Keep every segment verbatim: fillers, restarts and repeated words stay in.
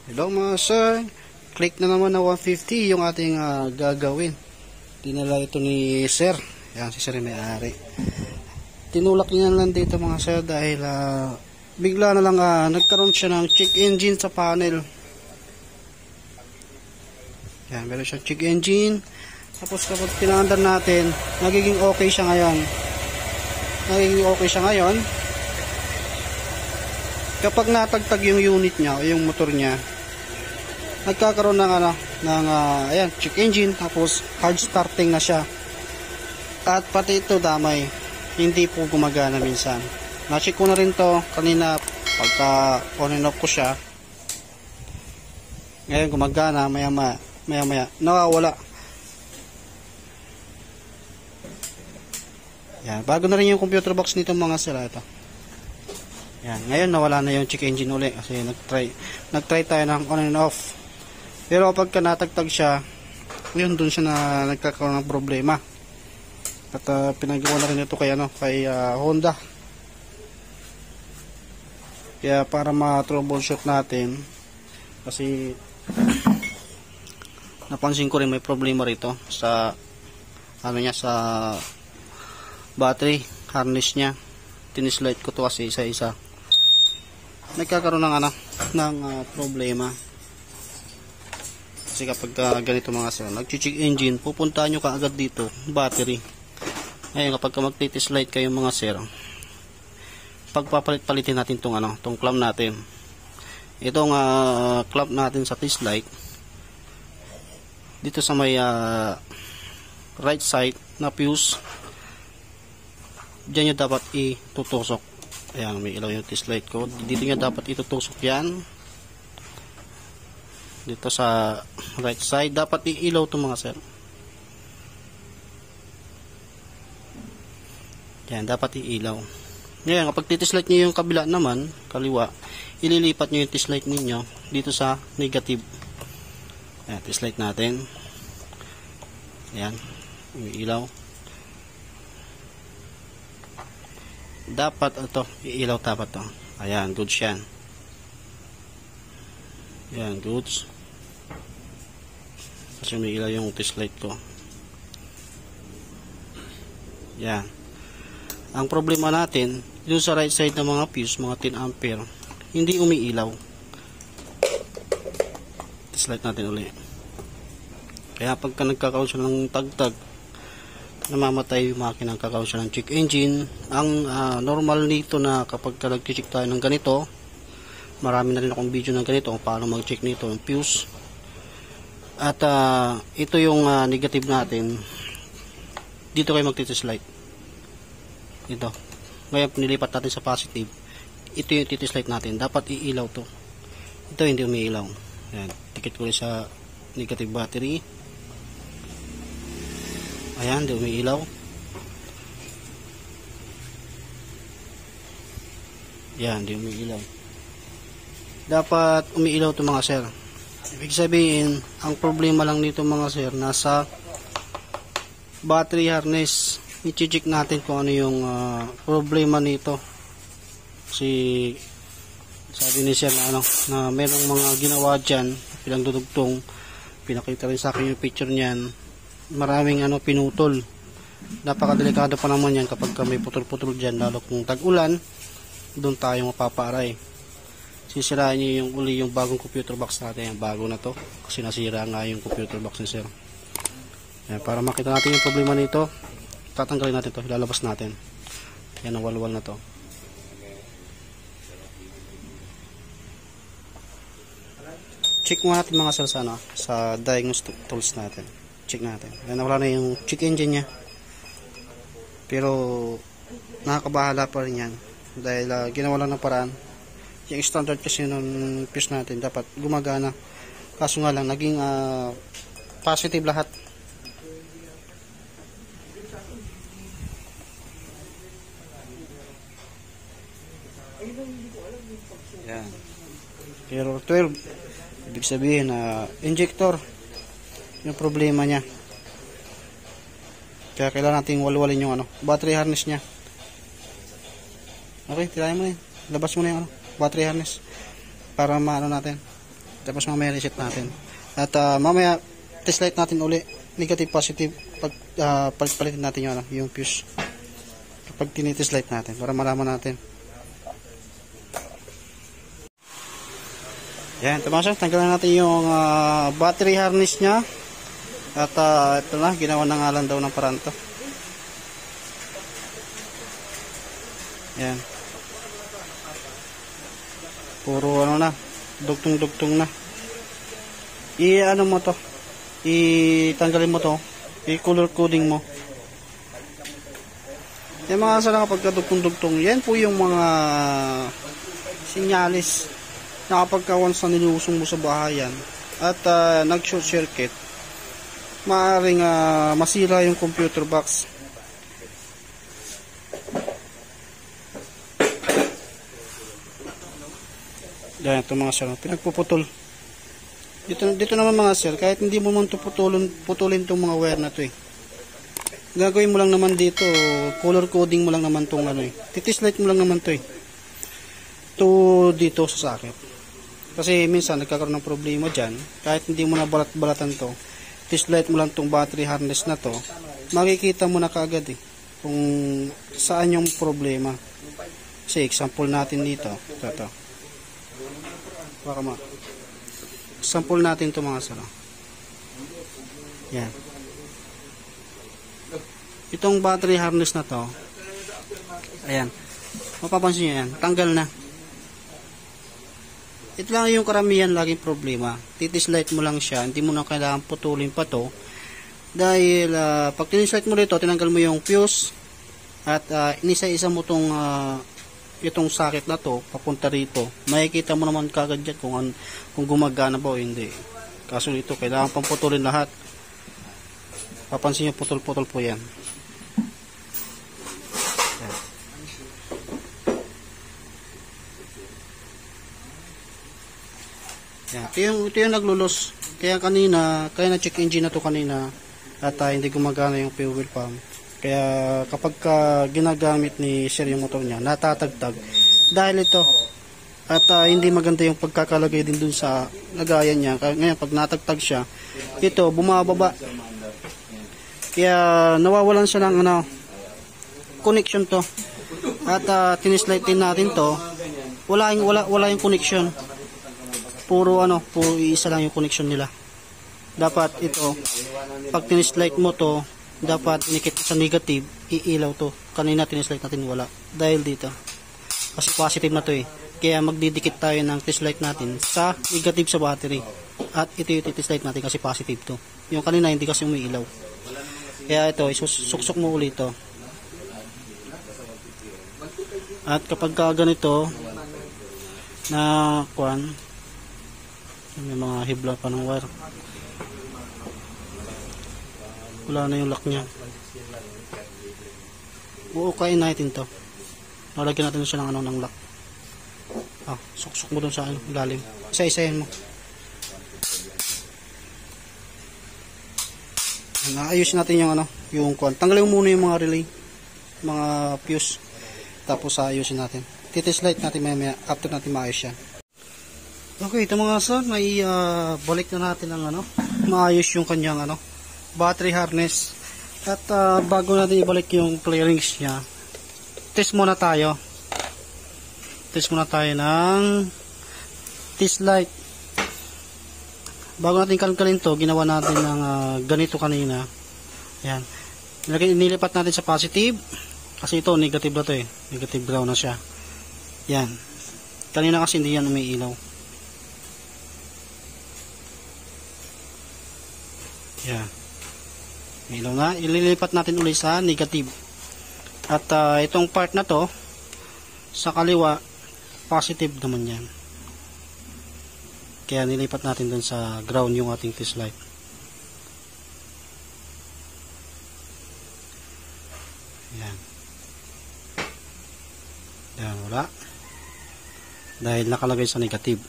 Hello mga sir, click na naman na one fifty yung ating uh, gagawin. Dinala ito ni sir. Yan, si sir yung may-ari. Tinulak niya lang dito mga sir dahil uh, bigla na lang uh, nagkaroon siya ng check engine sa panel. Yan, meron siyang check engine. Tapos kapag pinaandar natin, nagiging okay siya ngayon. Nagiging okay siya ngayon. Kapag natagtag yung unit niya o yung motor niya, nagkakaroon ng ano, ng uh, ayan, check engine, tapos hard starting na siya. At pati ito damay, hindi po gumagana minsan. Na-check ko na rin to kanina pagka on and off ko siya. Ngayon gumagana, maya maya, maya maya, nawawala. Yan, bago na rin yung computer box nito mga sir, ito. Yan, ngayon nawala na yung check engine uli kasi nag-try, nag-try tayo ng on and off. Pero pagka natagtag siya, yun dun siya na nagkakaroon ng problema. At uh, pinagawa na rin ito kay, ano, kay uh, Honda. Kaya para ma-troubleshoot natin, kasi napansin ko rin may problema rito sa ano niya, sa battery harness niya. Tinislight ko to kasi isa-isa. Nagkakaroon ng ano, ng uh, problema. Kasi kapag uh, ganito mga sir, nag-check engine, pupuntahan nyo kaagad dito, battery. Ngayon kapag mag-titislight kayo mga sir, pagpapalit-palitin natin tong ano, tong clamp natin. Itong uh, clamp natin sa tislight, dito sa may uh, right side na fuse, diyan nyo dapat itutusok. Ayan, may ilaw yung tislight ko. Dito nyo dapat itutusok yan. Dito sa right side dapat iilaw to mga sir. Yan, dapat iilaw. Ngayon kapag titislight nyo yung kabila naman, kaliwa, ililipat nyo yung tislight ninyo dito sa negative. Ayan, tislight natin. Ayan, iilaw. Dapat ito, iilaw dapat to. Ayan, goods yan. Ayan, goods. Kasi may ilaw yung tislight ko. Yan. Ang problema natin, dito sa right side ng mga fuse, mga ten ampere, hindi umiilaw. Tislight natin ulit. Kaya pagka nagkakaroon siya ng tagtag, namamatay yung makina, nagkakaroon siya ng check engine. Ang uh, normal nito na kapag nag-check tayo ng ganito, marami na rin akong video ng ganito kung paano mag-check nito yung fuse. At uh, ito yung uh, negative natin. Dito kayo magtitislight. Ito. Ngayon nilipat natin sa positive. Ito yung titislight natin. Dapat iilaw to. Ito hindi umiilaw. Ayan. Tikit ko rin sa negative battery. Ayan, hindi umiilaw. Ayan, hindi umiilaw. Dapat umiilaw to mga sir. Ibig sabihin, ang problema lang nito mga sir, nasa battery harness. I-check natin kung ano yung uh, problema nito. Kasi sabi ni sir na, ano, na merong mga ginawa dyan, pinagdudugtong, pinakita rin sa akin yung picture niyan, maraming ano pinutol. Napakadelikado pa naman yan kapag may putol-putol dyan, lalo kung tag-ulan, doon tayo mapapaaray. Sisirain nyo yung uli yung bagong computer box natin. Yung bago na to. Kasi nasira nga yung computer box ni sir. Ayan, para makita natin yung problema nito, tatanggalin natin to. Ilalabas natin. Yan ang walwal na to. Check mo natin mga sir sa, ano, sa diagnostic tools natin. Check natin. Ayan, wala na yung check engine nya. Pero nakakabahala pa rin yan. Dahil uh, ginawa lang ng paraan. Yung standard kasi ng fuse natin dapat gumagana, kaso nga lang naging uh, positive lahat. Yan. Pero twelve, ibig sabihin na uh, injector yung problema nya, kaya kailangan natin walwalin yung ano, battery harness nya. Okay, tirahin mo na yun, labas mo na yung ano, battery harness para maano natin Tapos mamaya reset natin. At uh, mamaya test light natin uli. Negative, positive. Pag uh, palitin natin yung, ano, yung fuse. Kapag tinitest light natin. Para malaman natin. Yan. Ito mga sir. Tanggalan natin yung uh, battery harness nya. At uh, ito na. Ginawa na nga lang daw ng paraan to. Yan. Puro ano na. Dugtong-dugtong na. I-ano mo to. I-tanggalin mo to. I-color coding mo. Yan mga sala kapag kadugtong-dugtong. Yan po yung mga sinyalis na kapag once na nilusong mo sa bahayan at uh, nag-short circuit, maaaring uh, masira yung computer box. Yan ito mga sir. Pinagpuputol. Dito, dito naman mga sir, kahit hindi mo man ito putulin, putulin itong mga wire na ito eh. Gagawin mo lang naman dito, color coding mo lang naman itong ano eh. Titislight mo lang naman ito eh. Ito dito sa socket. Kasi minsan nagkakaroon ng problema dyan, kahit hindi mo na balat-balatan to, tislight mo lang itong battery harness na to, makikita mo na kaagad eh, kung saan yung problema. Kasi example natin dito, ito ito. Baka ma sample natin ito mga sala. Yan. Itong battery harness na to, ayan, mapapansin nyo yan, tanggal na. Ito lang yung karamihan laging problema. Titislight mo lang siya, hindi mo na kailangan putulin pa to. Dahil uh, pag tinislight mo dito, tinanggal mo yung fuse at uh, inisa-isa mo tong uh, itong socket na to papunta rito. Makikita mo naman kagad dyan kung, an, kung gumagana ba o hindi. Kaso ito, kailangan pang putulin lahat. Papansin nyo, putol-putol po yan. Yan. Ito yung, ito yung naglulos. Kaya kanina, kaya na-check engine na to kanina at uh, hindi gumagana yung fuel pump. Kaya kapag ka ginagamit ni sir yung motor niya, natatagtag dahil ito. At uh, hindi maganda yung pagkakalagay din dun sa lagayan niya. Ngayon pag natagtag siya, ito bumababa. Kaya nawawalan siya ng ano, connection to. At uh, tinislight din natin to. Wala yung, wala, wala yung connection. Puro ano, puro isa lang yung connection nila. Dapat ito, pag tinislight mo to, dapat inikit sa negative, iilaw to. Kanina tinislight natin wala. Dahil dito. Kasi positive na to eh. Kaya magdidikit tayo ng test-light natin sa negative sa battery. At ito yung test-light natin kasi positive to. Yung kanina hindi kasi umiilaw. Kaya ito, isuksok mo ulit to. At kapag ka ganito, na kuan, may mga hibla pa ng wire. Wala na yung lock nya. Uukain natin to. Nalagyan natin siya ng ano ng lock. Ah, suksok mo dun sa ano, lalim. Isa-isahin mo. Naayusin natin yung ano, yung kuan. Tanggalin mo muna yung mga relay, mga fuse. Tapos ayusin natin. Titis light natin maya-maya after natin maayos yan. Okay, ito mga sir, may uh, balik na natin ang ano, maayos yung kanyang ano, battery harness. At uh, bago natin ibalik yung clearings niya, test muna tayo. Test muna tayo ng test light. Bago natin kalkalin to, ginawa natin ng uh, ganito kanina. Ayan. Nilipat natin sa positive. Kasi ito, negative na to eh. Negative ground na siya. Yan. Kanina kasi hindi yan umiilaw. Yan. Umiilaw na. Ililipat natin ulit sa negative. At uh, itong part na to, sa kaliwa, positive naman yan. Kaya nilipat natin dun sa ground yung ating test light. Yan. Yan, wala. Dahil nakalagay sa negative.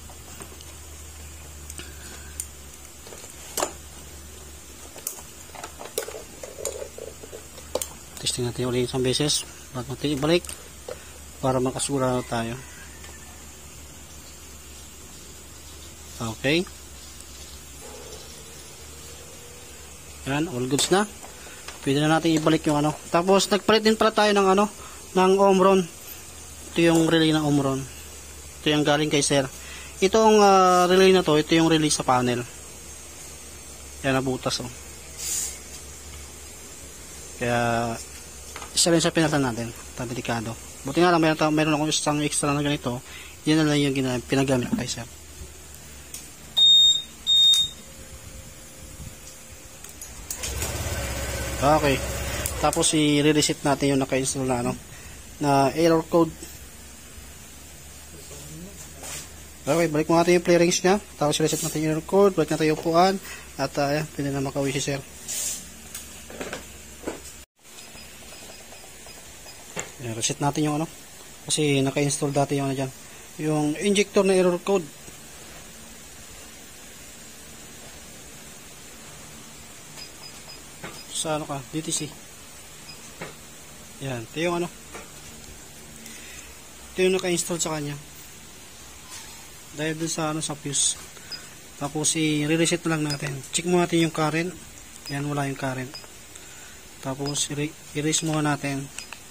Testing natin ulit isang beses bago natin ibalik para makasura tayo. Okay. Yan, all goods na. Pwede na natin ibalik yung ano. Tapos nagpalit din pala tayo ng ano, ng Omron. Ito yung relay ng Omron. Ito yung galing kay sir. Itong uh, relay na to, ito yung relay sa panel. Yan, nabutas oh. Kaya isa rin sa pinalitan natin. Ito delikado. Buti nga lang meron, meron akong isang extra na ganito. Yan na lang yung pinagamit ko kay sir. Okay. Tapos i-reset natin yung naka-install na ano, na error code. Okay, balik mo natin yung play range niya. Tapos reset natin yung error code, balik natin yung upuan at uh, ayan, pwede na makauwi si sir. Ayan, reset natin yung ano, kasi naka-install dati yung ano dyan, yung injector na error code. Sa ano ka, D T C. Yan, ito yung ano, ito yung naka-install sa kanya dahil dun sa ano, sa fuse. Tapos i-reset na lang natin, check mo natin yung current. Yan, wala yung current. Tapos i-erase muna natin.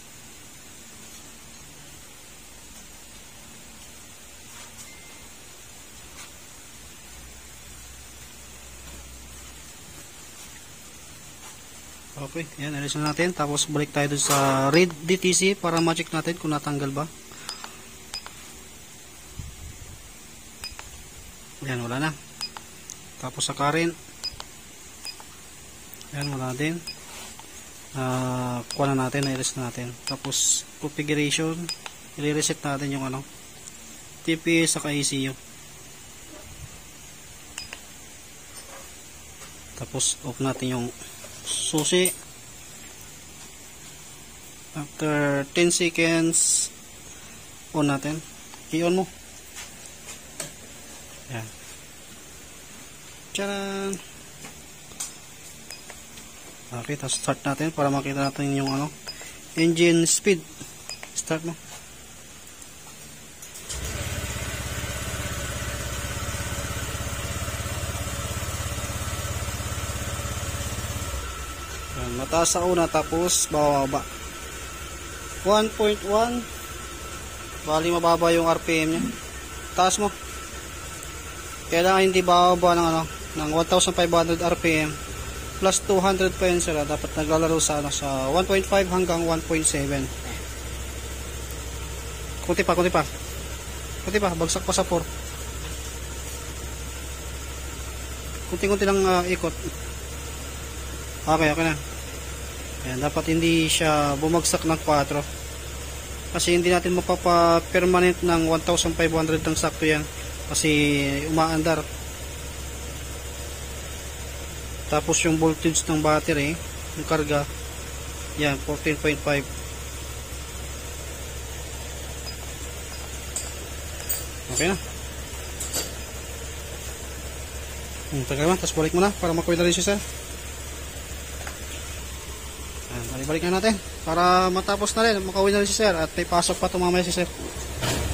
Okay, yan, erase na natin. Tapos balik tayo dun sa read D T C para ma-check natin kung natanggal ba. Yan, wala na. Tapos sa current, yan, wala din. Uh, kuha na natin, na-erase na natin. Tapos configuration, i-reset natin yung ano, T P S saka E C U. Tapos off natin yung susi. After ten seconds, on natin. I-on mo. Yan. Tcharan! Okay, tapos start natin para makita natin yung ano, engine speed. Start mo. Yan, mataas sa una tapos bababa. one point one. Bali mababa yung R P M nya. Taas mo. Kailangan hindi bababa ng ano, ng one thousand five hundred R P M. Plus two hundred pa yun sila. Dapat naglalaro sa, ano, sa one point five hanggang one point seven. Kunti pa, kunti pa. Kunti pa, bagsak pa sa four. Kunti-kunti lang uh, ikot. Okay, okay na. Ayan, dapat hindi siya bumagsak ng four. Kasi hindi natin mapapa-permanent ng one thousand five hundred ng sakto yan. Kasi umaandar. Tapos yung voltage ng battery, yung karga, yan, fourteen point five. Okay na. Hmm, tagal na, tapos balik mo na para makuha na rin siya, sir. Balik-balik na natin para matapos na rin, makauwi na rin si sir at may pasok pa ito mamaya si sir.